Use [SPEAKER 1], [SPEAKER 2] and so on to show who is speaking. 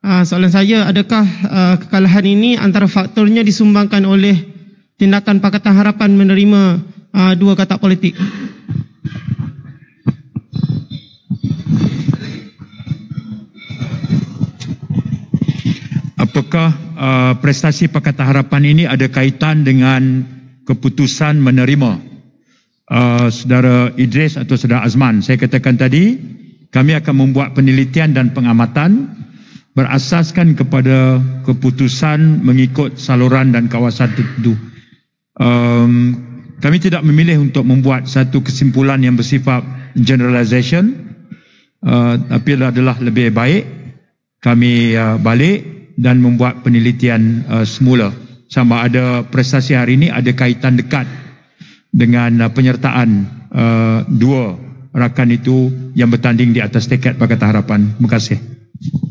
[SPEAKER 1] Soalan saya, adakah kekalahan ini antara faktornya disumbangkan oleh tindakan Pakatan Harapan menerima dua katak politik?
[SPEAKER 2] Apakah prestasi Pakatan Harapan ini ada kaitan dengan keputusan menerima saudara Idris atau saudara Azman? Saya katakan tadi, kami akan membuat penelitian dan pengamatan berasaskan kepada keputusan mengikut saluran dan kawasan tertentu. Kami tidak memilih untuk membuat satu kesimpulan yang bersifat generalization, tapi adalah lebih baik kami balik dan membuat penelitian semula sama ada prestasi hari ini ada kaitan dekat dengan penyertaan dua rakan itu yang bertanding di atas tiket Pakatan Harapan. Terima kasih.